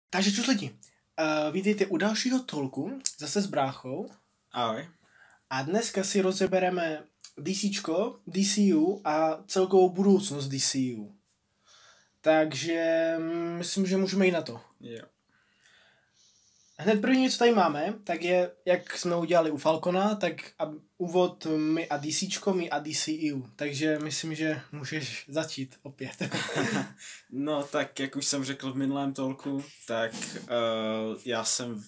Takže čus lidi, vítejte u dalšího tolku, zase s bráchou. Ahoj. A dneska si rozebereme DCčko, DCU a celkovou budoucnost DCU. Takže myslím, že můžeme jít na to. Jo. Hned první, co tady máme, tak je, jak jsme udělali u Falcona, tak úvod my a DCčko, my a DCU. Takže myslím, že můžeš začít opět. No tak, jak už jsem řekl v minulém tolku, tak já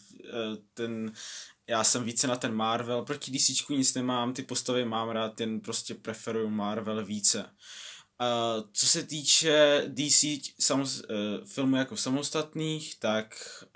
jsem více na ten Marvel, proti DCčku nic nemám, ty postavy mám rád, jen prostě preferuju Marvel více. Co se týče DC filmů jako samostatných, tak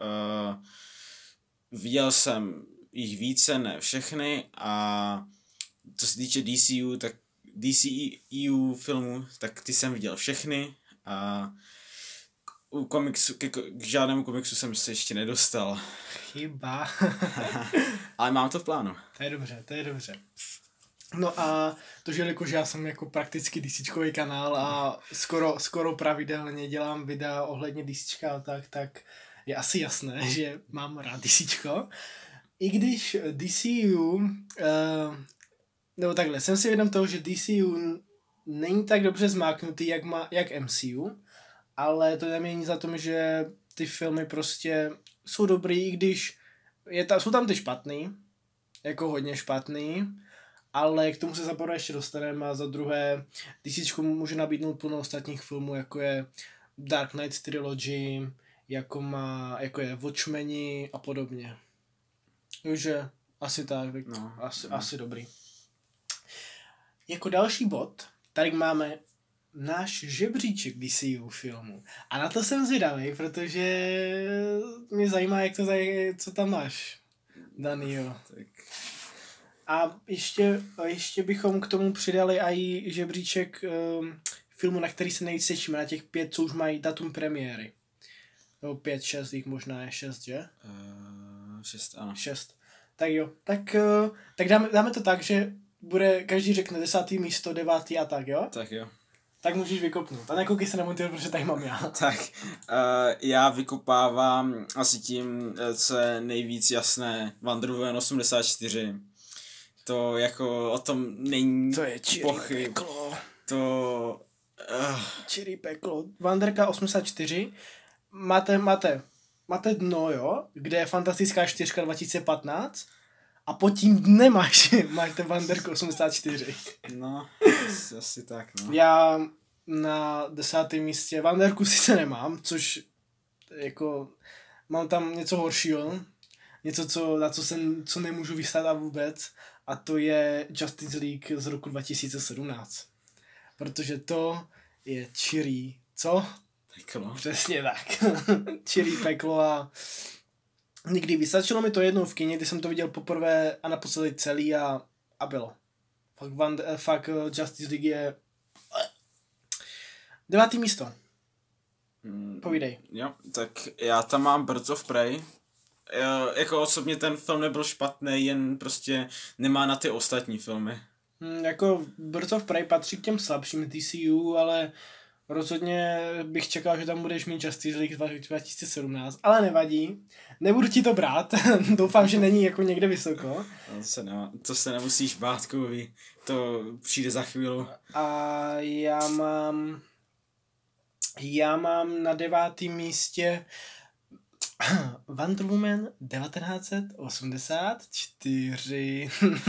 viděl jsem jich více, ne všechny, a co se týče DCU, tak DCEU filmů, tak ty jsem viděl všechny a u komiksu, k žádnému komiksu jsem se ještě nedostal. Chyba. Ale mám to v plánu. To je dobře. No a to, že jelikož já jsem jako prakticky DCčkový kanál a skoro pravidelně dělám videa ohledně DCčka a tak je asi jasné, že mám rád DCčko. I když DCU, nebo takhle, jsem si vědom toho, že DCU není tak dobře zmáknutý, jak MCU, ale to nemění za tom, že ty filmy prostě jsou dobrý, i když jsou tam ty špatný, jako hodně špatný, ale k tomu se za prvé ještě dostaneme a za druhé DCčko může nabídnout plno ostatních filmů, jako je Dark Knight Trilogy, jako je Watchmeni a podobně. Takže asi tak, asi dobrý. Jako další bod, tady máme náš žebříček DCU filmu. A na to jsem zvědavý, protože mě zajímá, co tam máš, Danio. Tak. A ještě bychom k tomu přidali i žebříček filmu, na který se nejvíc těšíme, na těch 5, co už mají datum premiéry. Nebo 5, 6, jich možná je 6, že? 6, ano. 6. Tak jo, tak dáme to tak, že každý řekne 10. místo, 9. a tak, jo? Tak jo. Tak můžeš vykopnout. A nekoukej se na monitor, protože tady mám já. Tak, já vykopávám asi tím, co je nejvíc jasné, Wonder Woman 84. To jako o tom není to je čirý peklo. Čirý peklo. Wanderka 84. Máte dno, jo? Kde je Fantastická 4 2015. A pod tím dnem máte Wanderku 84. No, asi tak, no. Já na 10. místě Wanderku sice nemám, což jako mám tam něco horšího. Něco, co nemůžu vystát a vůbec. A to je Justice League z roku 2017. Protože to je čirý, co? Peklo. Přesně tak. Čirý peklo a nikdy vystačilo mi to jednou v kině, kdy jsem to viděl poprvé a naposledy celý a bylo. Fakt Justice League je 9. místo. Povídej. Jo, tak já tam mám Birds of Prey. Jako osobně ten film nebyl špatný, jen prostě nemá na ty ostatní filmy. Jako Birds of Prey patří k těm slabším DCU, ale rozhodně bych čekal, že tam budeš mít Justice League 2017, ale nevadí. Nebudu ti to brát, doufám, že není jako někde vysoko. To se nemusíš bát, Kovy. To přijde za chvíli. A já mám na 9. místě Wonder Woman 1984.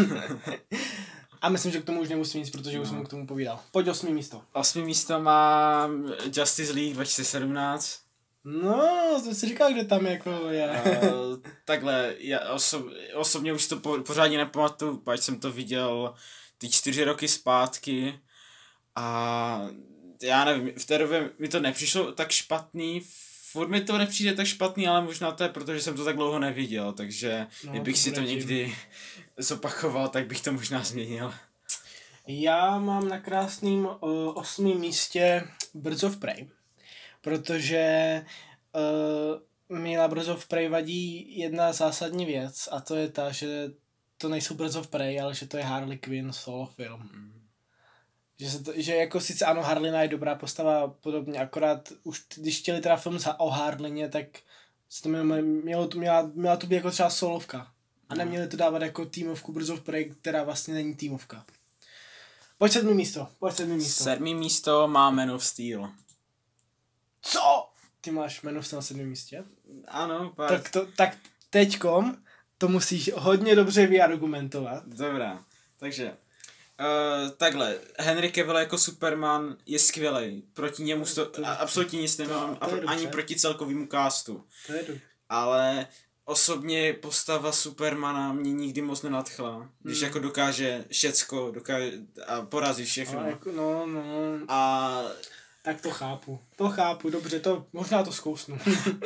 A myslím, že k tomu už nemusím nic, protože už jsem k tomu povídal. Pojď 8. místo. 8. místo mám Justice League 2017. No, to si říkal, kde tam jako je. Takhle, já osobně už to pořádně nepamatuju, pač jsem to viděl ty 4 roky zpátky a já nevím, v té době mi to nepřišlo tak špatný, furt mi to nepřijde tak špatný, ale možná to je, protože jsem to tak dlouho neviděl, takže kdybych si to někdy zopakoval, tak bych to možná změnil. Já mám na krásným 8. místě Birds of Prey, protože mi na Birds of Prey vadí jedna zásadní věc a to je ta, že to nejsou Birds of Prey, ale že to je Harley Quinn solo film. Že jako sice ano, Harlina je dobrá postava podobně, akorát už když chtěli teda film o Harlině, tak Měla to být jako třeba solovka. A neměli to dávat jako týmovku brzo v projekt, která vlastně není týmovka. Pojď 7. místo. 7. místo má Man of Steel. Co? Ty máš Man of Steel na 7. místě? Ano, pak. Tak teďkom to musíš hodně dobře vyargumentovat. Dobrá, takže takhle, Henry Cavill jako Superman je skvělej, proti němu absolutně nic nemám, ani proti celkovému castu. To je dobře. Ale osobně postava Supermana mě nikdy moc nenadchla, když jako dokáže všecko, a porazí všechno. No. A tak to chápu, dobře, možná to zkousnu.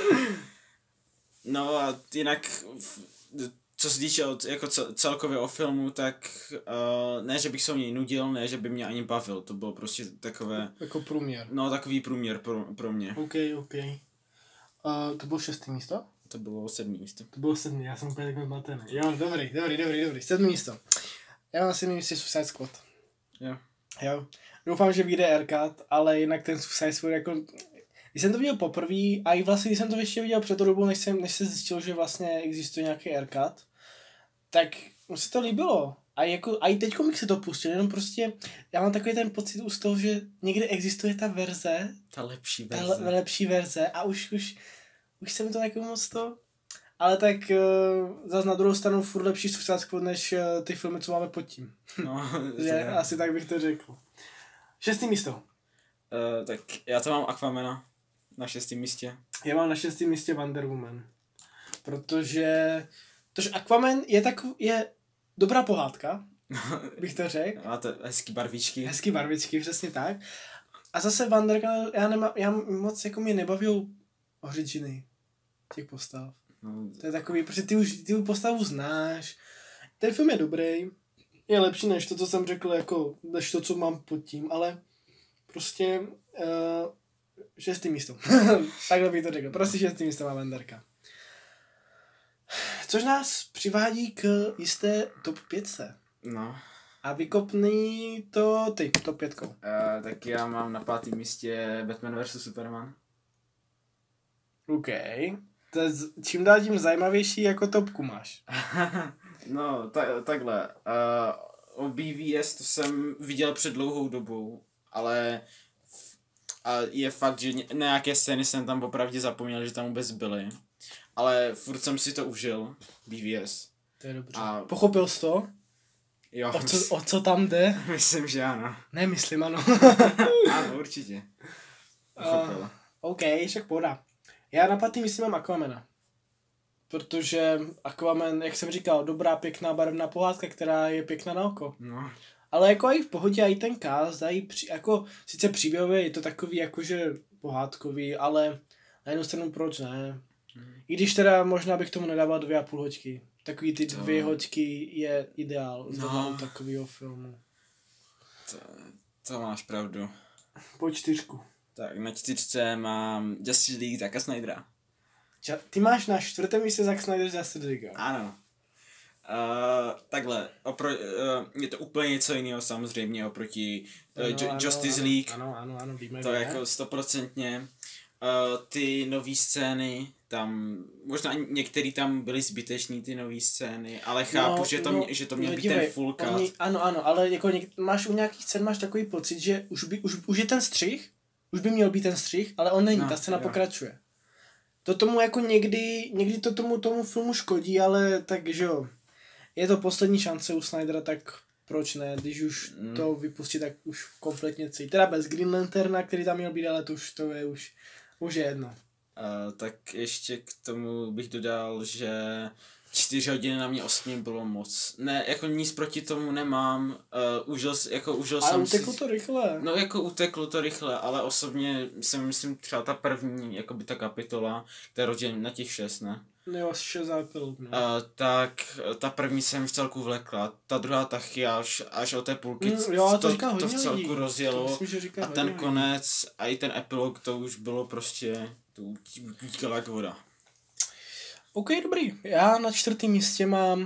No a jinak, co se týče jako celkově o filmu, tak ne, že bych se o něj nudil, ne, že by mě ani bavil, to bylo prostě takové... Jako průměr. No, takový průměr pro mě. OK. To bylo 6. místo? To bylo 7. místo. To bylo 7, já jsem úplně takový zmatený. Jo, dobrý. 7. místo. Já mám na 7. místě Suicide Squad. Jo. Doufám, že vyjde Aircut, ale jinak ten Suicide Squad jako... Když jsem to viděl poprvé, a i vlastně, když jsem to ještě viděl před dobou, než se zjistil, že vlastně existuje nějaký Aircut, tak mi se to líbilo. A i teďko bych si to pustil, jenom prostě, já mám takový ten pocit z toho, že někde existuje ta verze. Ta lepší verze a už se mi to takový moc to... Ale tak zase na druhou stranu furt lepší Suicide Squad než ty filmy, co máme pod tím. No, asi tak bych to řekl. 6. místo. Tak já to mám Aquamana na 6. místě. Já mám na 6. místě Wonder Woman. Protože Aquaman je dobrá pohádka, bych to řekl. Má to hezký barvičky. Přesně tak. A zase Wonder Woman, já moc jako mě nebaví originy těch postav. No. To je takový, protože ty postavu znáš, ten film je dobrý, je lepší než to, co jsem řekl, jako než to, co mám pod tím, ale prostě 6. místo. Takhle bych to řekl. Prostě 6. místo má Wanderka. Což nás přivádí k jisté top 5. No. A vykopni to ty, top 5. Tak já mám na 5. místě Batman vs. Superman. OK. To je čím dál tím zajímavější jako topku máš. No, takhle. O BVS to jsem viděl před dlouhou dobou, ale je fakt, že nějaké scény jsem tam opravdu zapomněl, že tam vůbec byly. Ale furt jsem si to užil, BVS. To je dobře. Pochopil jsi to? Jo. O co tam jde? Myslím, že ano. Ne, myslím, ano. Ano, určitě. Pochopil. OK, však pohoda. Já na 5. místě mám Aquamana. Protože Aquaman, jak jsem říkal, dobrá, pěkná, barevná pohádka, která je pěkná na oko. No. Ale jako i v pohodě, i ten cast, jako sice příběhově je to takový jakože pohádkový, ale na jednu stranu proč ne? I když teda možná bych tomu nedával 2,5 hoďky. Takový ty 2 hoďky je ideál z takového filmu. To máš pravdu. Po 4. Tak na 4 mám Justice League Zacka Snydera. Ty máš na 4. místě Zack Snyder Justice League. Ano. Takhle, je to úplně něco jiného samozřejmě oproti Justice League. Ano, víme. To jako 100%. Ty nový scény, tam, možná některý tam byly zbytečný ty nový scény, ale chápu, že to měl být ten full cut. Ano, ale jako máš u nějakých scén máš takový pocit, že už je ten střih, už by měl být ten střih, ale on není, ta scéna pokračuje. To tomu jako někdy to tomu filmu škodí, ale tak, že jo, je to poslední šance u Snydera, tak proč ne, když už to vypustí, tak už kompletně celý. Teda bez Green Lanterna, který tam měl být, ale to je už je jedno. Tak ještě k tomu bych dodal, že 4 hodiny na mě 8 bylo moc. Ne, jako nic proti tomu nemám. Užil ale jsem uteklo to rychle. No jako uteklo to rychle, ale osobně si myslím třeba ta první, jakoby ta kapitola, která rozdělím na těch 6, ne? Jo, 6 epilog, no. Tak ta první jsem v celku vlekla, ta druhá taky až od té půlky to v celku rozjelo myslím, a ten konec a i ten epilog to už bylo prostě, to utíkala jak voda. OK, dobrý. Já na 4. místě mám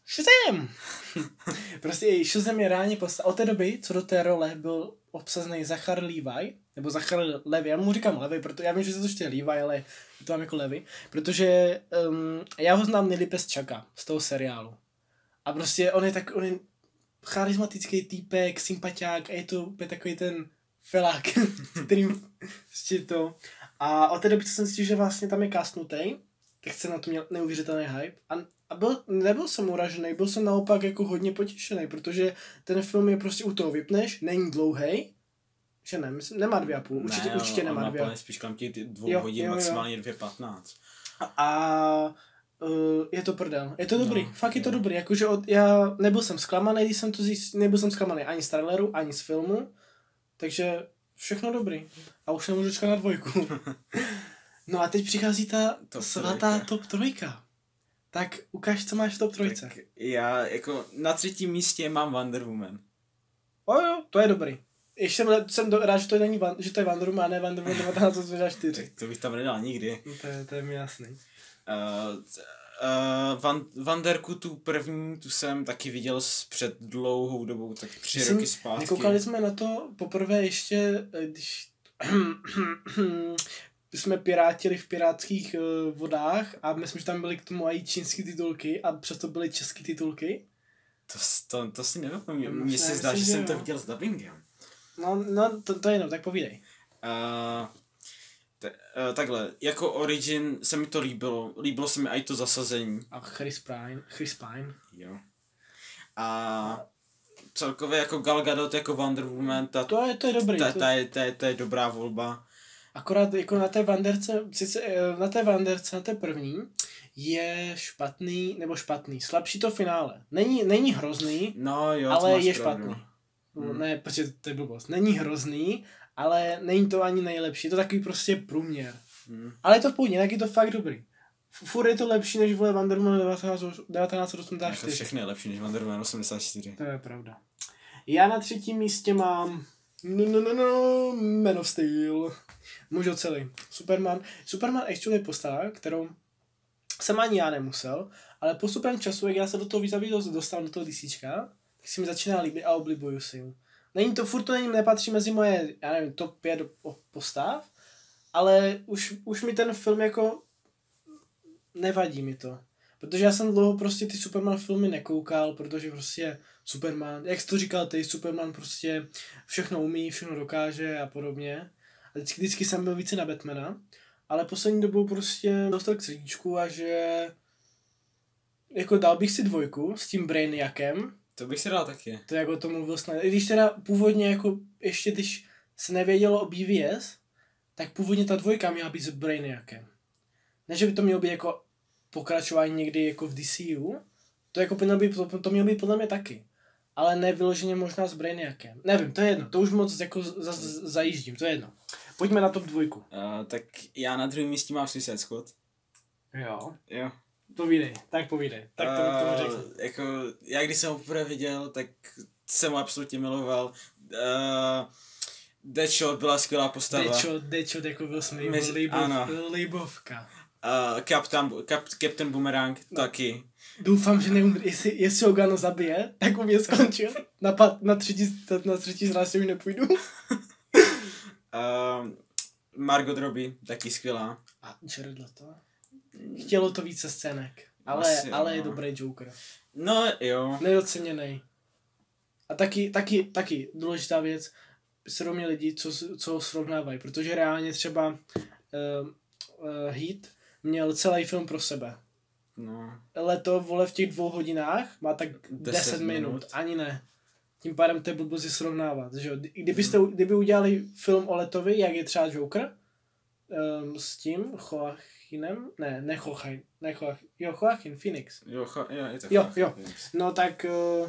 Shazam! Prostě Shazam je reálně od té doby, co do té role byl obsazený Zachary Levi, nebo Zachary Levi, já mu říkám Levi, protože já vím, že se to čte Levi, ale je to mám jako Levi, protože já ho znám nejlépe z Chucka, z toho seriálu. A prostě on je charismatický týpek, sympatiák a je to úplně takový ten felák, kterým prostě to. A od té doby, co jsem zjistil, že vlastně tam je castnutý, tak jsem na to měl neuvěřitelný hype. A nebyl jsem uražený, byl jsem naopak jako hodně potěšený, protože ten film je prostě u toho vypneš, není dlouhý, že ne, myslím, nemá 2,5, určitě nemá 2. Ne, spíš kolem těch 2 hodin, maximálně 2,15. A je to prdel, je to dobrý, fakt je to dobrý, jakože já nebyl jsem zklamaný, když jsem to zjistil, nebyl jsem zklamaný ani z traileru, ani z filmu, takže všechno dobrý a už nemůžu čekat na 2. No a teď přichází ta svatá top 3. Tak ukáž, co máš v top 3. Tak já jako na 3. místě mám Wonder Woman. Jo, to je dobrý. Ještě jsem rád, že to je Wonder Woman a ne Wonder Woman 1984. Tak to bych tam nedal nikdy. No to je mi jasný. Wanderku tu první, tu jsem taky viděl před dlouhou dobou, tak 3 roky zpátky. Nekoukali jsme na to poprvé ještě, když jsme pirátili v pirátských vodách a myslím, že tam byly k tomu i čínský titulky a přesto byly český titulky. To si nevím, mně se zdá, že jsem to viděl s dubbingem. No, to jenom, tak povídej. Takhle, jako origin se mi to líbilo se mi i to zasazení. A Chris Pine. Jo. A celkově jako Gal Gadot jako Wonder Woman, to je dobrý. To je dobrá volba. Akorát jako na té Wanderce, na té první, je špatný, slabší to finále. Není hrozný, no, jo, ale je špatný. Ne, protože to je blbost. Není hrozný, ale není to ani nejlepší. Je to takový prostě průměr. Ale je to v pohodě, jinak je to fakt dobrý. Furt je to lepší než Wonder Woman 1984. To všechno je lepší než Wonder Woman 84. To je pravda. Já na 3. místě mám Man of Steel. Muž ocelý. Superman actually je postava, kterou jsem ani já nemusel, ale postupem času, jak já se do toho víc dostal do toho DCčka, tak si mi začíná líbit a oblibuju si ho. Furt to nepatří mezi moje, já nevím, top 5 postav, ale už mi ten film jako nevadí mi to. Protože já jsem dlouho prostě ty Superman filmy nekoukal, protože prostě Superman, jak jsi to říkal ty, Superman prostě všechno umí, všechno dokáže a podobně. A vždycky jsem byl více na Batmana, ale poslední dobou prostě dostal k srdíčku a že jako dal bych si 2 s tím Brainiacem. To bych si dal taky. To jako to mluvil snad. I když teda původně jako ještě když se nevědělo o BVS, tak původně ta 2 měla být s Brainiacem. Ne, že by to mělo být jako pokračování někdy jako v DCU, to jako to mělo být podle mě taky. Ale ne vyloženě možná s Brainiacem. Nevím, to je jedno, to už moc jako zajíždím, to je jedno. Pojďme na top 2. Tak já na 2. místě mám Suicide Squad. Jo. Povídej. Tak to řekni. Jako, já když jsem ho poprvé viděl, tak jsem ho absolutně miloval. Deadshot byla skvělá postava. Deadshot jako byl líbovka. Captain Boomerang taky. Doufám, že neumře. Jestli ho Gano zabije, tak u mě skončil. Na třetí zraz už nepůjdu. Margot Robbie, taky skvělá. A Jared Leto? Chtělo to více scének. Ale je dobrý Joker. No jo. Nedoceněnej. A taky důležitá věc, jsou mě lidi, co ho srovnávají, protože reálně třeba Heat měl celý film pro sebe. No. Leto, v těch 2 hodinách má tak 10 minut. Ani ne. Tím pádem to je blbosti srovnávat. Že? Kdyby udělali film o Letovi, jak je třeba Joker, s tím Joaquinem, Joaquin Phoenix. Jo. No tak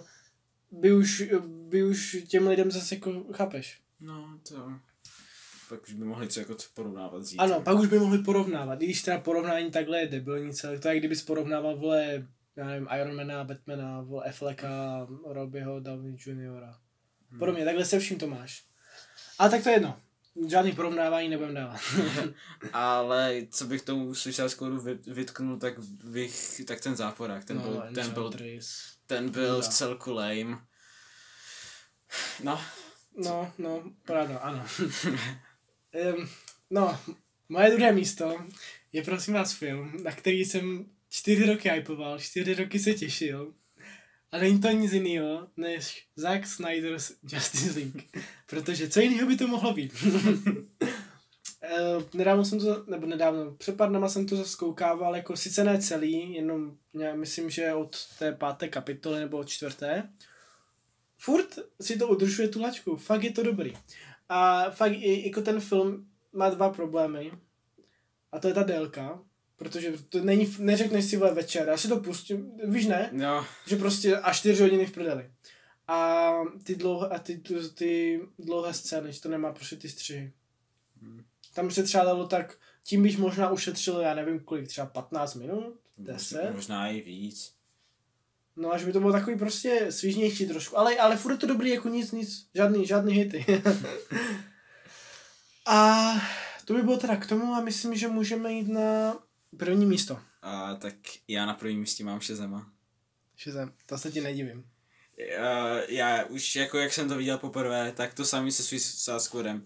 by už těm lidem zase jako chápeš. No to... Pak už by mohli co porovnávat zítra. Ano, pak už by mohli porovnávat. Když teda porovnání takhle je debilní celé. To je, kdybys porovnával, já nevím, Ironmana, Batmana, Afflecka, Robbieho, Downey Jr. Podobně, takhle se vším to máš. A tak to je jedno. žádný porovnávání nebudem dávat. Ale co bych tomu Suicide Squadu vytknul, tak ten záporák, ten byl v celku lame. No, pravda, ano. Moje druhé místo je prosím vás film, na který jsem 4 roky hypoval, 4 roky se těšil. A není to nic jiného, než Zack Snyder's Justice League. Protože co jiného by to mohlo být? Před pár dnama jsem to zkoukával, jako sice ne celý, jenom myslím, že od té 5. kapitoly nebo od 4. Furt si to udržuje tu laťku, fakt je to dobrý. A fakt jako ten film má 2 problémy. A to je ta délka. Protože to neřekneš si večer, já si to pustím, víš ne? No. Že prostě až 4 hodiny v prdeli. A ty dlouhé scény, že to nemá prostě ty střihy. Tam se třeba dalo tak, tím bych možná ušetřil, já nevím kolik, třeba 15 minut, 10. Možná i víc. No až by to bylo takový prostě svížnější trošku, ale furt je to dobrý, jako nic, žádný hity. A to by bylo teda k tomu a myslím, že můžeme jít na první místo. Tak já na prvním místě mám Shazama. Shazam, to se ti nedivím. Já už jako jak jsem to viděl poprvé, tak to samý se Suicide Squadem.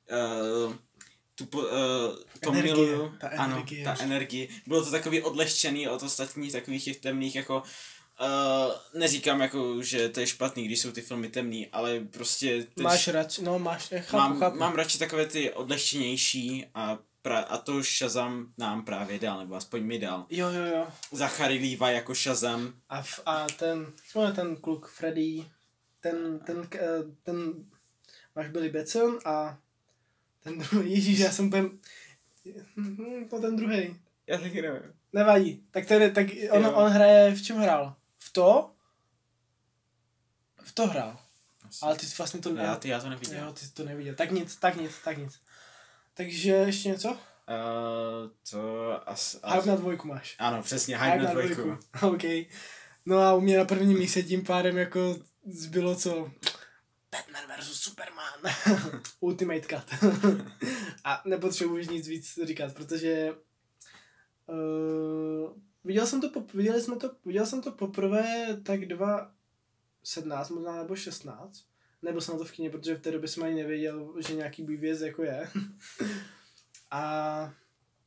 To miluju. Ta energie. Bylo to takový odlehčený od ostatních takových těch temných jako neříkám jako, že to je špatný, když jsou ty filmy temný, ale prostě... Máš radši, chápu. Mám radši takové ty odlehčenější a to Shazam nám právě dal, nebo aspoň mi dal. Jo. Zachary Levi jako Shazam. A ten kluk Freddy, ten máš Billy Batson a ten druhý, ježíš, já jsem ten druhý. Já taky nevím. Nevadí, tak on hraje, v čem hrál? V to hrál. Ale ty jsi vlastně to já to neviděl. Jo, ty jsi to neviděl. Tak nic. Takže ještě něco? Hype na 2 máš. Ano, přesně, hype na 2. OK. No a u mě na prvním místě tím pádem jako zbylo co? Batman vs. Superman. Ultimate Cut. A nepotřebuji nic víc říkat, protože viděl jsem to poprvé tak 2017 možná nebo 16. Nebyl jsem na to v kině, protože v té době jsem ani nevěděl, že nějaký BVS jako je. A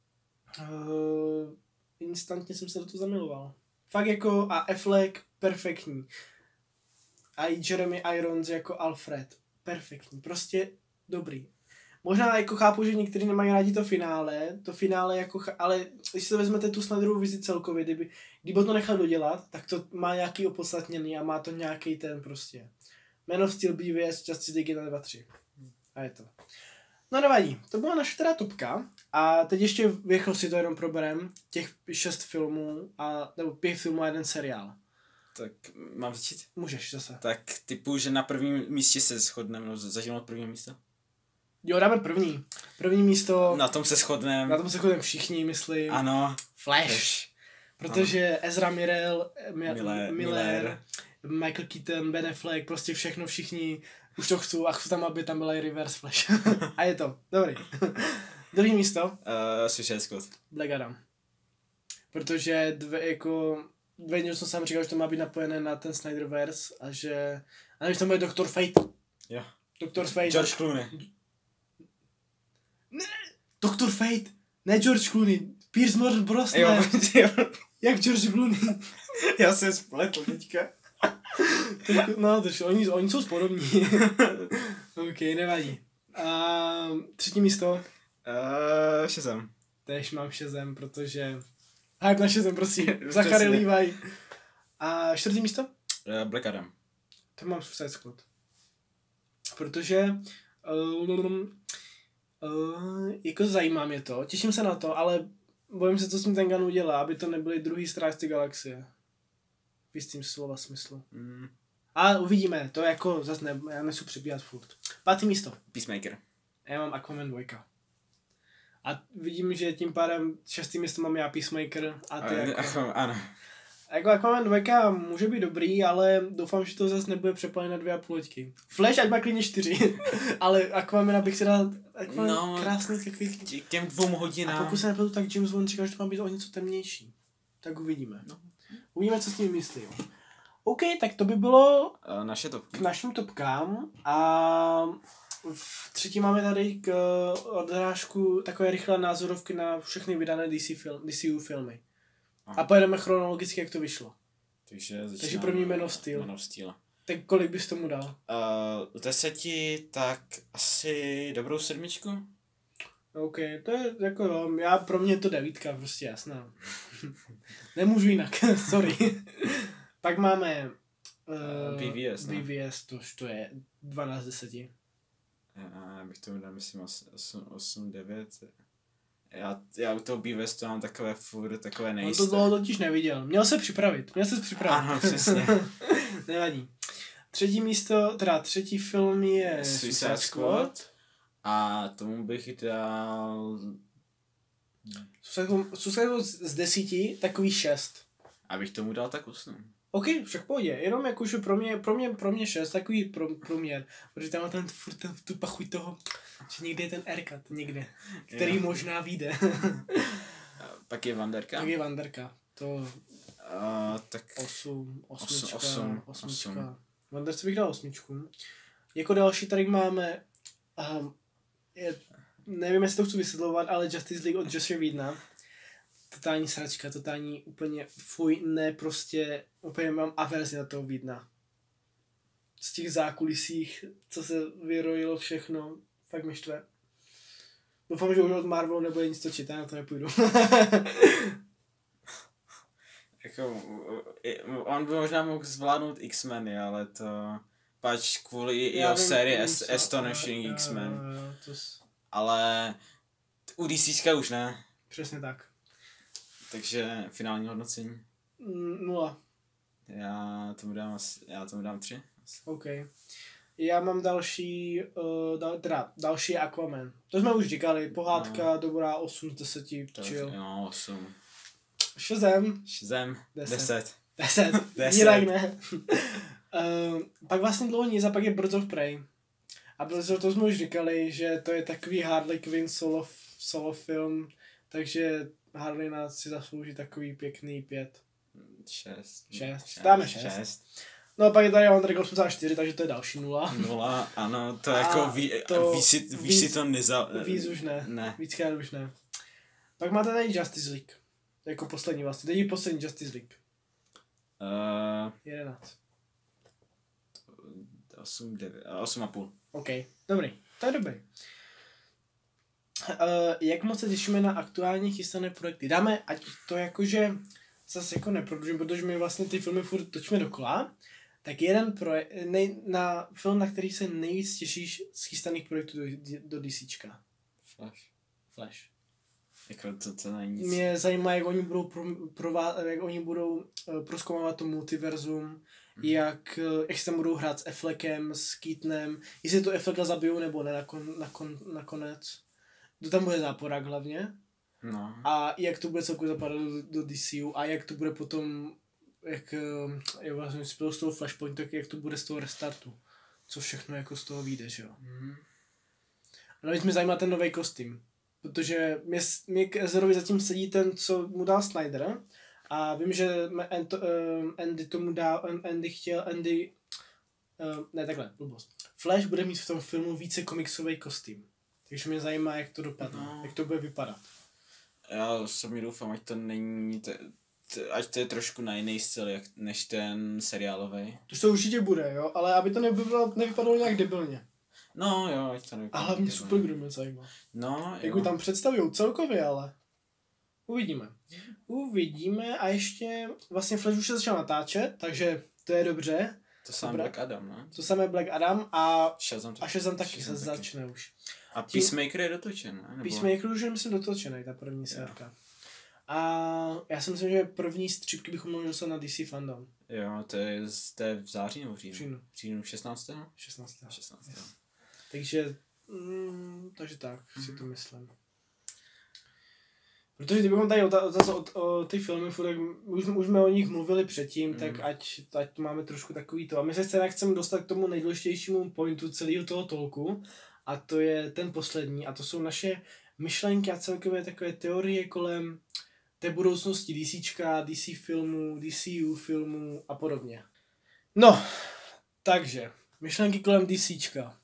instantně jsem se do toho zamiloval. Fakt jako a Affleck perfektní. A i Jeremy Irons jako Alfred. Perfektní. Prostě dobrý. Možná jako chápu, že někteří nemají rádi to finále jako, ale když se vezmete tu Snyderovu vizi celkově, kdyby to nechal dodělat, tak to má nějaký opodstatněný a má to nějaký ten prostě. Man of Steel, BVS, Justice League 1, 2, 3. A je to. No nevadí, to byla naše teda topka a teď ještě v rychlosti to jenom proberem, těch 6 filmů, nebo 5 filmů a 1 seriál. Tak mám začít? Můžeš zase. Tak typu, že na prvním místě se shodneme, no začneme od prvního místa. Jo, dáme první. První místo. Na tom se shodneme všichni, myslím. Ano. Flash. Protože ano. Ezra Miller, Michael Keaton, Ben Affleck, prostě všechno všichni už to chcou a chci tam, aby tam byla i Reverse Flash. A je to. Dobrý. Druhý místo. Suicide Squad. Black Adam. Protože Dwayne Johnson sám říkal, že to má být napojené na ten Snyderverse a že... A nevím, že tam bude Dr. Fate. Jo. Dr. Fate. George Clooney. Ne, Dr. Fate. Ne George Clooney. Pierce Morgan Brosnan. Jo. Jak George Clooney. Já jsem spletl teďka. No, oni jsou podobní. OK, nevadí. Třetí místo. Shazam. Tež mám Shazam, protože... Hype na Shazam, prosím. Zachary Levi. A čtvrtý místo? Black Adam. To mám Suicide Squad. Protože... jako zajímá mě to, těším se na to, ale bojím se, co s tím ten Gunn udělá, aby to nebyly druhý Strážci galaxie. V jistým slova smyslu. A uvidíme, to jako zase já nechci přebíhat furt. 5. místo. Peacemaker. Já mám Aquaman 2. A vidím, že tím pádem 6. místo mám já Peacemaker a ty ano. Jako Aquaman 2 může být dobrý, ale doufám, že to zase nebude přepalit na 2,5 hoďky. Flash ať má klidně 4, ale Aquamana bych si dal krásný takový. K těm 2 hodinám. A pokud se nepletu, tak James Bond říkal, že to má být o něco temnější. Tak uvidíme. No. Uvidíme, co s tím myslí. OK, tak to by bylo naše topky. K našim topkám a v třetí máme tady k odrážku takové rychlé názorovky na všechny vydané DCU filmy. Aha. A pojedeme chronologicky, jak to vyšlo. Takže první Man of Steel. Tak kolik bys tomu dal? 10, tak asi dobrou 7. OK, to je jako, pro mě je to 9, prostě jasná. Nemůžu jinak, sorry. Pak máme BVS, to je 12 z 10. Já bych tomu dal, myslím, 8, 9. Já u toho BVS to mám takové nejisté. On to dlouho totiž neviděl. Měl se připravit. Ano, přesně. Nevadí. Třetí film je Suicide Squad. A tomu bych dal... Suicide z 10, takový 6. Abych tomu dal tak 8. OK, však pohodě, jenom jakože pro mě 6, takový průměr, protože tam má tu pachuť toho, že někde je ten R-cut, někde, který možná vyjde. Pak je Vanderka. To... tak... 8. Vanderce bych dal 8. Jako další tady máme, nevím, jestli to chci vysvětlovat, ale Justice League od Jossa Whedona. Totální sračka, totální úplně prostě úplně mám averzi na toho Whedona. Z těch zákulisích, co se vyrojilo všechno, fakt mi štve. Doufám, že už od Marvelu nebude nic točit, já na to nepůjdu. Jako, on by možná mohl zvládnout X-meny, ale to... Pač kvůli jeho sérii Astonishing X-Men. Ale u DCčka už ne. Přesně tak. Takže finální hodnocení? 0. Já tomu dám 3. OK. Já mám další je Aquaman. To jsme už říkali, pohádka, dobrá, 8 z 10, chill. Jo, 8. Shazam. 10. Jinak ne. Pak vlastně dlouho nic a pak je Birds of Prey. A Birds of, to jsme už říkali, že to je takový Harley Quinn solo film, takže Harley nás si zaslouží takový pěkný 5. 6. Dáme 6. No a pak je tady Ondrek 84, takže to je další 0. 0, ano, to je jako víc si to víc už ne. Víckrát už ne. Pak máte tady Justice League. Jako poslední vlastně. Teď je poslední Justice League. 11. 8,5. OK, dobrý. To je dobrý. Jak moc se těšíme na aktuálně chystané projekty? Dáme, ať to jakože zase jako neprodlužím, protože my vlastně ty filmy furt točíme dokola, tak jeden na film, na který se nejvíc těšíš z chystaných projektů do DCčka. Flash. Jako to není nic. Mě zajímá, jak oni budou prozkoumávat to multiverzum, jak se tam budou hrát s Affleckem, s Keatonem, jestli to Afflecka zabijou nebo ne nakonec. Kdo tam bude záporák hlavně. No. A jak to bude celkově zapadat do DCU a jak to bude potom, jak je vlastně spolu z toho Flashpointu, jak to bude z toho restartu. Co všechno jako z toho vyjde, že jo. A navíc mě zajímá ten nový kostým. Protože mě k Ezerovi zatím sedí ten, co mu dal Snyder. A vím, že Flash bude mít v tom filmu více komiksový kostým. Takže mě zajímá, jak to dopadne, jak to bude vypadat. Já mi doufám, ať to není, ať to je trošku na jiný styl, než ten seriálový. To určitě bude, jo, ale aby to nevypadalo nějak debilně. No jo, ať to nevypadalo. A hlavně Supergirl mě zajímá. No, jak ho tam představujou celkově, ale uvidíme a ještě vlastně Flash už se začal natáčet, takže to je dobře. To samé Black Adam, ne? To samé Black Adam a Shazam taky se začne už. A Peacemaker je dotočen, ne? Peacemaker už je myslím dotočený, ta první sérka. A já si myslím, že první střípky bychom mohli dostat na DC Fandom. Jo, to je v září nebo v říjnu? V říjnu 16. 16. Yes. Takže tak, si to myslím. Protože kdybychom tady o ty filmy, tak už jsme o nich mluvili předtím, tak ať máme trošku takový to. A my se scéna chceme dostat k tomu nejdůležitějšímu pointu celého toho tolku, a to je ten poslední, a to jsou naše myšlenky a celkové takové teorie kolem té budoucnosti DCčka, DC filmů, DCU filmů a podobně. No, takže, myšlenky kolem DCčka.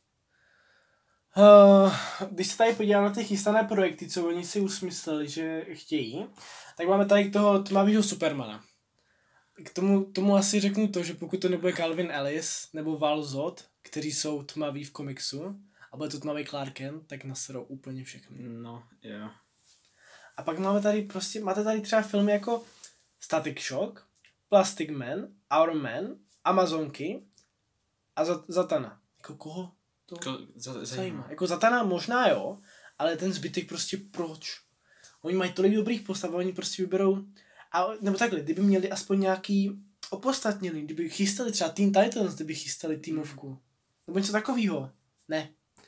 Když se tady podívám na ty chystané projekty, co oni si usmysleli, že chtějí, tak máme tady toho tmavého Supermana. K tomu asi řeknu to, že pokud to nebude Calvin Ellis nebo Val Zod, kteří jsou tmaví v komiksu, a bude to tmavý Clark Kent, tak naserou úplně všechny. No, jo. Yeah. A pak máte tady třeba filmy jako Static Shock, Plastic Man, Our Man, Amazonky a Zatanna. Jako koho to zajímá? Jako Zatanna možná jo, ale ten zbytek prostě proč? Oni mají tolik dobrých postav, oni prostě vyberou, nebo takhle, kdyby měli aspoň nějaký opodstatněný, kdyby chystali třeba Teen Titans, kdyby chystali týmovku, nebo něco takového. Ne.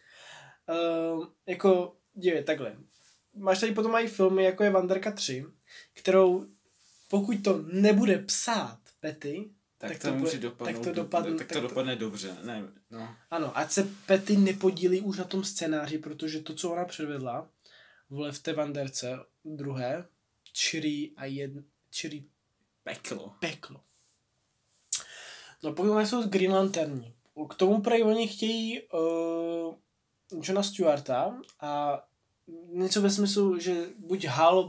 Jako, takhle. Máš tady potom mají filmy, jako je Wanderka 3, kterou, pokud to nebude psát Patty, tak to může dopadne dobře. Ne, no. Ano, ať se Patty nepodílí už na tom scénáři, protože to, co ona předvedla, v té Wanderce druhé, čirý peklo. No pokud jsou Green Lanterni. K tomu prej oni chtějí Johna Stewarta a něco ve smyslu, že buď Hal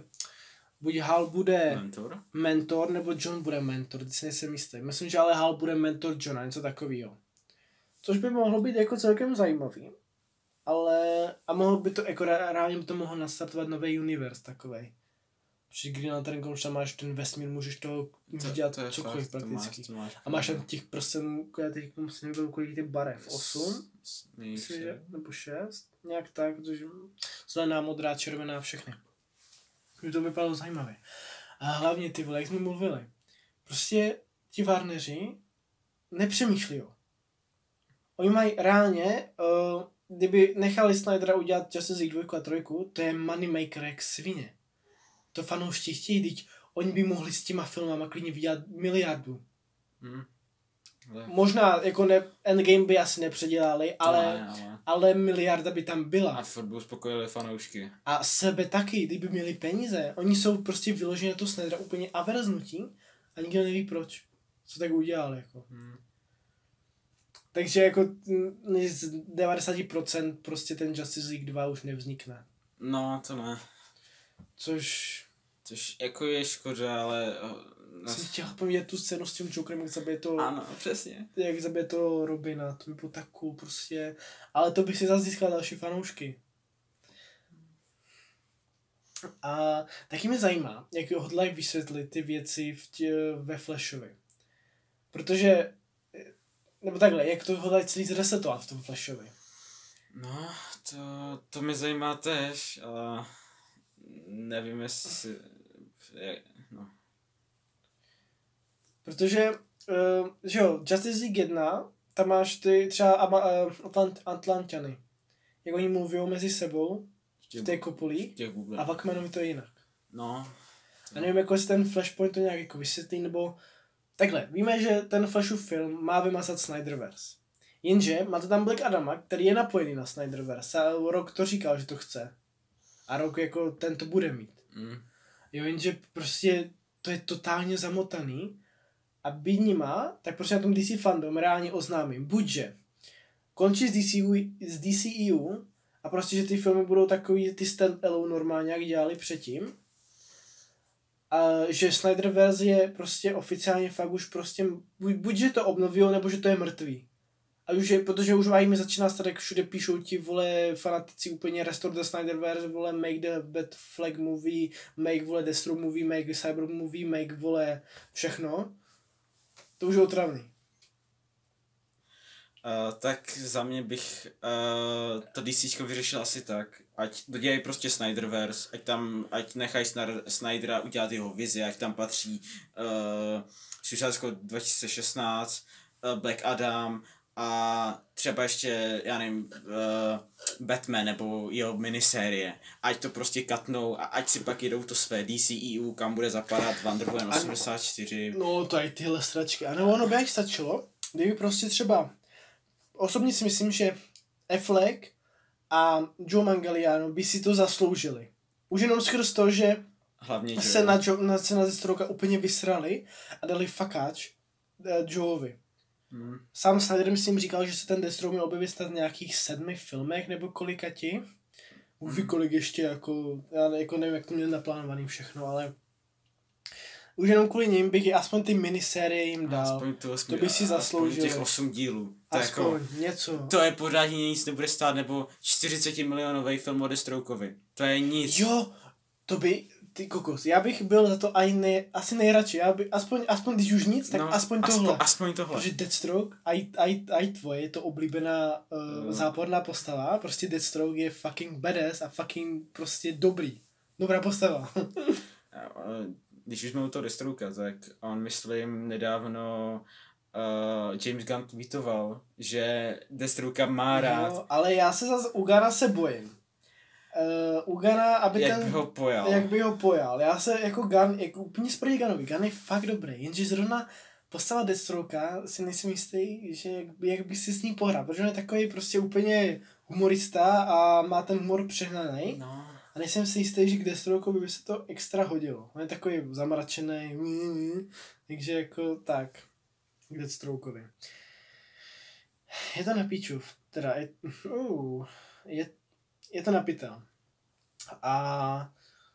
bude mentor, nebo John bude mentor, teď si nejsem jistý. Myslím, že ale Hal bude mentor Johna, něco takového. Což by mohlo být jako celkem zajímavý. A mohlo by to, jako reálně by to mohlo nastartovat nový univerz takovej. Protože Green Lantern, když tam máš ten vesmír, můžeš toho dělat cokoliv prakticky. A máš tam těch prstenů, teď musím nebyl kolik těch barev, 8? Nebo 6? Nějak tak, protože zelená, modrá, červená, všechny. By to vypadalo zajímavě. A hlavně ty vole, jak jsme mluvili. Prostě ti Warneri nepřemýšlí. Oni mají reálně, kdyby nechali Snydera udělat Justice League 2 a 3, to je moneymaker jak svině. To fanoušti chtějí, teď oni by mohli s těma filmama klidně vydělat miliardu. Možná jako Endgame by asi nepředělali, ale miliarda by tam byla. A furt by uspokojili fanoušky. A sebe taky, kdyby měli peníze. Oni jsou prostě vyloženě na to Snydera úplně averznutí a nikdo neví proč. Co tak udělali jako. Takže jako z 90% prostě ten Justice League 2 už nevznikne. No, to ne. Což jako je škoda, ale... Jsem chtěl povědět tu scénu s tím Jokerem, jak zabije to... Ano, přesně. Jak zabije to Robina, to by bylo tak cool prostě. Ale to bych si zase získal další fanoušky. A taky mě zajímá, jak hodlají vysvětlit ty věci ve Flashovi. Protože... Nebo takhle, jak to hodlají celý zresetovat v tom Flashovi. No, to mě zajímá tež, ale nevím, jestli... No. Protože, že jo, Justice League 1, tam máš ty třeba Atlanťany. Jak oni mluví mezi sebou v té kopulí a v Aquamanovi to je jinak. No. A nevím, jako jestli ten Flashpoint to nějak jako vysvětlí, nebo... Takhle, víme, že ten Flashův film má vymazat Snyderverse. Jenže máte tam Black Adama, který je napojený na Snyderverse a Rock to říkal, že to chce. A Rock jako ten to bude mít. Jo, jenže prostě to je totálně zamotaný a být nima, tak prostě na tom DC fandom reálně oznámím, buďže končí z DCEU a prostě, že ty filmy budou takový ty stand-alone normálně, jak dělali předtím, a že Snyderverse je prostě oficiálně fakt už prostě, buď že to obnovilo, nebo že to je mrtvý. A už je, protože už mi začíná stát, jak všude píšou ti, vole, fanatici úplně Restore the Snyderverse, vole, make the Batfleck movie, make, vole, Deathstroke movie, make the Cyborg movie, make, vole, všechno. To už je otravný. Tak za mě bych to DCčko vyřešil asi tak, ať dodělají prostě Snyderverse, ať nechají Snydera udělat jeho vizi, ať tam patří Suicide Squad 2016, Black Adam a třeba ještě, já nevím, Batman nebo jeho minisérie, ať to prostě katnou a ať si pak jedou to své DCEU, kam bude zapadat Wonder Woman 84. No, to je tyhle sračky. A nebo ono by jak stačilo, kdyby prostě třeba, osobně si myslím, že Affleck a Joe Manganiello by si to zasloužili. Už jenom skrz to, že Hlavně se na Deathstroke úplně vysrali a dali fakáč Joeovi. Sám Snyder myslím říkal, že se ten Deathstroke měl objevit v nějakých 7 filmech nebo kolikati. Uví kolik ještě, jako, já jako nevím, jak to měl naplánovaný všechno, ale už jenom kvůli ním bych aspoň ty minisérie jim dal. Aspoň to by si zasloužili. Těch 8 dílů. Aspoň jako, něco. To je pořádně nic nebude stát, nebo 40 milionový film o Deathstrokeovi. To je nic. Jo, to by, ty kokos, já bych byl za to asi nejradši, já by, aspoň když už nic, tak aspoň tohle. Aspoň tohle. Protože Deathstroke, a tvoje, je to oblíbená záporná postava, prostě Deathstroke je fucking badass a fucking prostě dobrá postava. Když už jsme u toho Deathstrokea, tak on myslím nedávno James Gunn tweetoval, že Deathstroke má rád. No, ale já se zase u Gunna se bojím. U Gunna, aby jak by ho pojal. Já se jako Gunn, jako úplně sproti Gunnovi. Gunn je fakt dobrý, jenže zrovna postava Deathstrokea si nejsem jistý, že jak by si s ním pohrál, protože on je takový prostě úplně humorista a má ten humor přehnaný. No. A nejsem si jistý, že k Deathstrokeovi by se to extra hodilo. On je takový zamračený, takže jako tak, k Deathstrokeovi. Je to na píču, teda je to napitel. A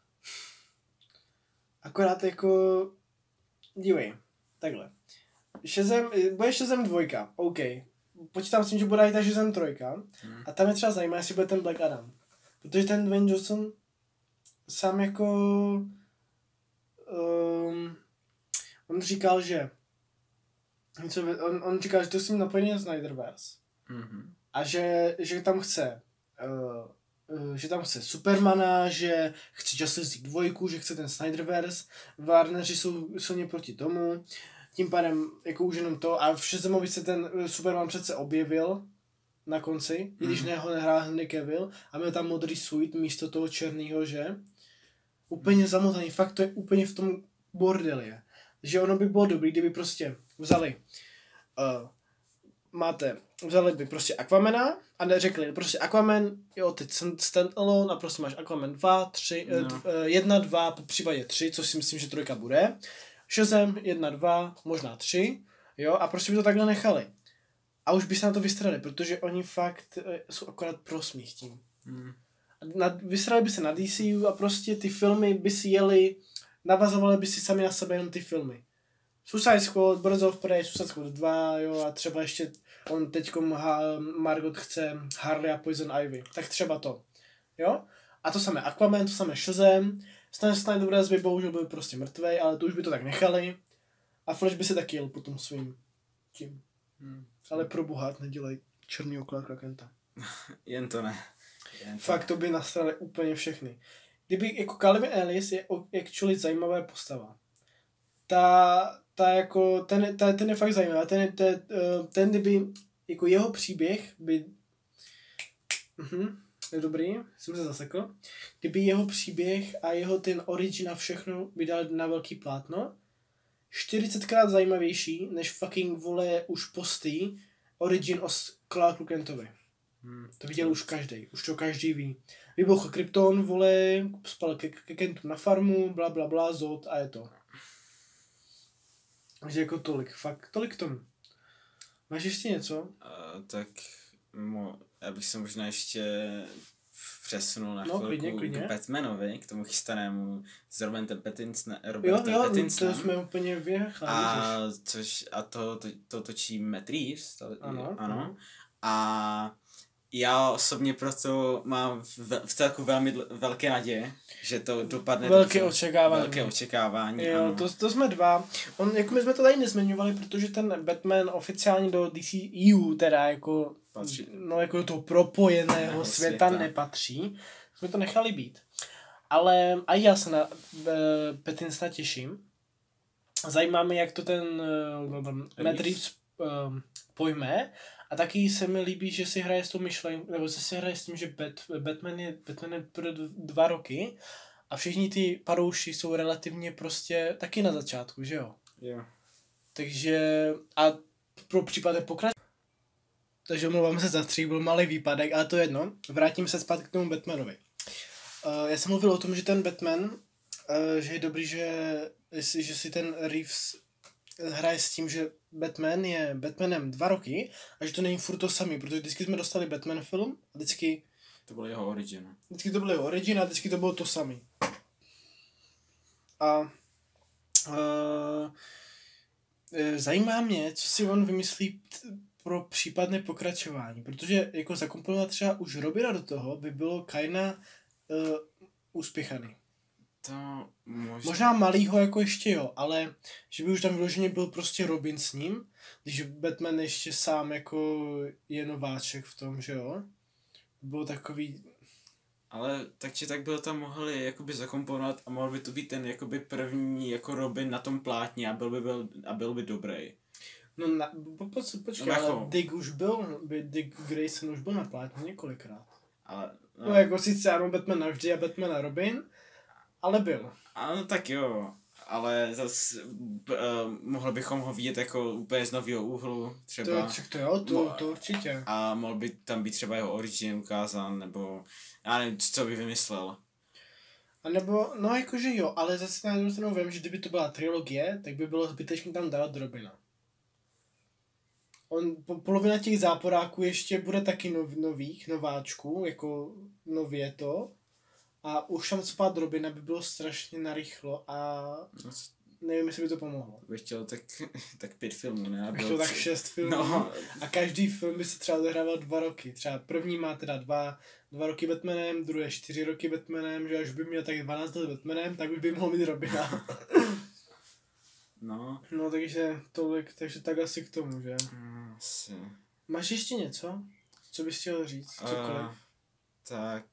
akorát jako, dívej, takhle. Bude Shazam 2, OK. Počítám s tím, že bude i ta Shazam 3. A tam je třeba zajímavé, jestli bude ten Black Adam. Protože ten Dwayne Johnson sám jako on říkal, že on říkal, že to s ním napojený na Snyderverse. A že tam chce Supermana, že chce Justice League 2, že chce ten Snyderverse. Warneri jsou silně proti tomu. Tím pádem jako už jenom to. A v Shazamovi se ten Superman přece objevil na konci, i když ho nehrál Henry Cavill a měl tam modrý suit místo toho černýho, že? Úplně zamotaný, fakt to je úplně v tom bordelie. Že ono by bylo dobrý, kdyby prostě vzali by prostě Aquamana a neřekli prostě Aquaman, jo, teď jsem standalone a prostě máš Aquaman 2, 3, 1, 2, po případě 3, což si myslím, že 3 bude. Shazam 1, 2, možná 3, jo, a prostě by to takhle nechali. A už by se na to vystrali, protože oni fakt jsou akorát pro smích tím. Vystrali by se na DCU a prostě ty filmy by si jeli, navazovali by si sami na sebe jenom ty filmy. Suicide Squad, Birds of Prey, Suicide Squad 2, jo, a třeba ještě on teďkom Margot chce Harley a Poison Ivy, tak třeba to, jo. A to samé Aquaman, to samé Shazam, Snyderverse by bohužel byl prostě mrtvej, ale to už by to tak nechali a Flash by se taky jel potom svým tím. Ale pro boha, nedělej černýho Clarka Kenta. Jen to ne. Fakt to by nastrali úplně všechny. Kdyby jako Calvin Ellis je actually zajímavá postava. Ten je fakt zajímavý. Ten kdyby, jako jeho příběh by, je dobrý, jsem se zasekl. Kdyby jeho příběh a jeho ten origin a všechno by dal na velký plátno, 40krát zajímavější, než fucking vole už postý origin o Clarku Kentovi. To viděl už každý, už to každý ví. Vybuchl Krypton, vole, spal ke Kentu na farmu, bla bla bla, Zod a je to. Takže jako tolik k tomu. Máš ještě něco? Tak já bych se možná ještě přesunul na chvilku k Batmanovi, k tomu chystanému s Robertem Pattinsonem. To jsme úplně vyjechali. A to točí Matt Reeves. Ano. A já osobně proto mám v celku velmi velké naděje, že to dopadne velké očekávání. Jo, ano. To jsme dva. Jako my jsme to tady nezmiňovali, protože ten Batman oficiálně do DCEU teda jako patří. No jako do toho propojeného světa nepatří. Jsme to nechali být. Ale a já se na Pattinsona těším. Zajímá mě, jak to ten Matt Reeves pojme. A taky se mi líbí, že si hraje s tou myšlenkou, nebo se hraje s tím, že Batman je pro 2 roky a všichni ty padouši jsou relativně prostě taky na začátku, že jo? Jo. Takže a pro případ takže omlouvám se za střih, byl malý výpadek, ale to je jedno. Vrátím se zpátky k tomu Batmanovi. Já jsem mluvil o tom, že ten Batman, že je dobrý, že si ten Reeves hraje s tím, že Batman je Batmanem 2 roky a že to není furt to samý, protože vždycky jsme dostali Batman film a vždycky to byl jeho origin. Vždycky to byl jeho origin a vždycky to bylo to samý. A zajímá mě, co si on vymyslí pro případné pokračování, protože jako zakomponovat třeba už Robina do toho by bylo kajna uspěchaný. To možná malýho jako ještě jo, ale že by už tam vyloženě byl prostě Robin s ním, když Batman ještě sám jako je nováček v tom, že jo. Bylo takový... Ale takže tak byl tam mohli jakoby zakomponovat a mohl by to být ten jakoby první jako Robin na tom plátně a byl by dobrý. No počkej, no, ale Dick Grayson už byl na plátně několikrát. Ale, no jako sice ano Batman navždy a Batman a Robin, ale byl. Ano, tak jo, ale zase mohli bychom ho vidět jako úplně z nového úhlu, třeba. To určitě. A mohl by tam být třeba jeho origin ukázán, nebo já nevím, co by vymyslel. A nebo, no jakože jo, ale zase na jednu stranu vím, že kdyby to byla trilogie, tak by bylo zbytečně tam dávat Robina. Polovina těch záporáků ještě bude taky nováčků, jako nově to. A už tam spát Robina by bylo strašně narychlo a nevím, jestli by to pomohlo. Bych chtěl tak 5 filmů, ne? Bych chtěl tak 6 filmů. No. A každý film by se třeba odehrával 2 roky. Třeba první má teda 2 roky Batmanem, druhé 4 roky Batmanem, že až by měl tak 12 let Batmanem, tak už by mohl mít Robina. No. No takže tak asi k tomu, že? Asi. Máš ještě něco? Co bys chtěl říct? Cokoliv? Tak.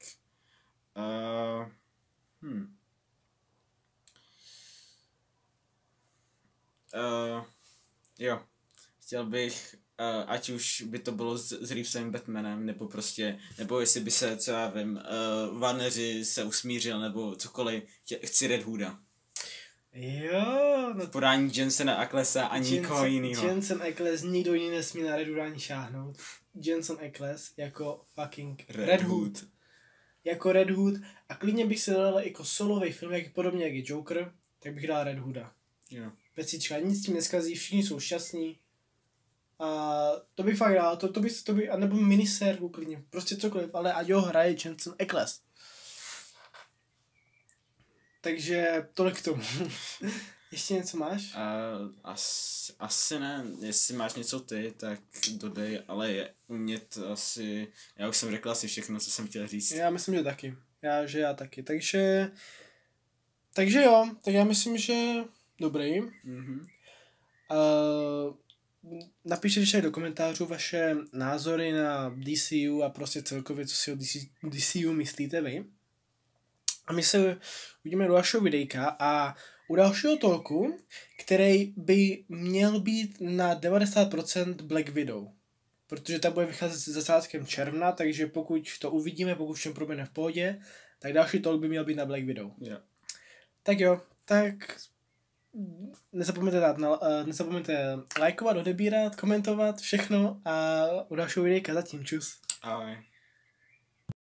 Jo. Chtěl bych, ať už by to bylo s Reevesem Batmanem, nebo jestli by se, co já vím, Warneri se usmířil, nebo cokoliv, chci Red Hooda. Jo, no podání Jensena Acklesa a nikoho jiného. Jensen Ackles, nikdo jiný nesmí na Red Hooda ani šáhnout. Jensen Ackles jako fucking Red Hood. Jako Red Hood a klidně bych si dal jako solový film, podobně jak je Joker, tak bych dal Red Hooda. Jo. Pecička, nic s tím neskazí, všichni jsou šťastní. A to bych fakt dal, to by, anebo minisérku klidně, prostě cokoliv, ale ať ho hraje Jensen Ackles. Takže tolik k tomu. Ještě něco máš? Asi ne, jestli máš něco ty, tak dodej, ale u mě to asi, já už jsem řekl asi všechno, co jsem chtěl říct. Já myslím, že taky. Já taky, takže jo, tak já myslím, že dobrý. Mm-hmm. Napište ještě do komentářů vaše názory na DCU a prostě celkově, co si o DCU myslíte vy. A my se uvidíme do dalšího videjka a u dalšího talku, který by měl být na 90% Black Widow. Protože ta bude vycházet s začátkem června, takže pokud to uvidíme, pokud všem proběhne v pohodě, tak další talk by měl být na Black Widow. Yeah. Tak jo, tak nezapomeňte lajkovat, odebírat, komentovat, všechno a u dalšího videjka zatím. Čus. Ahoj.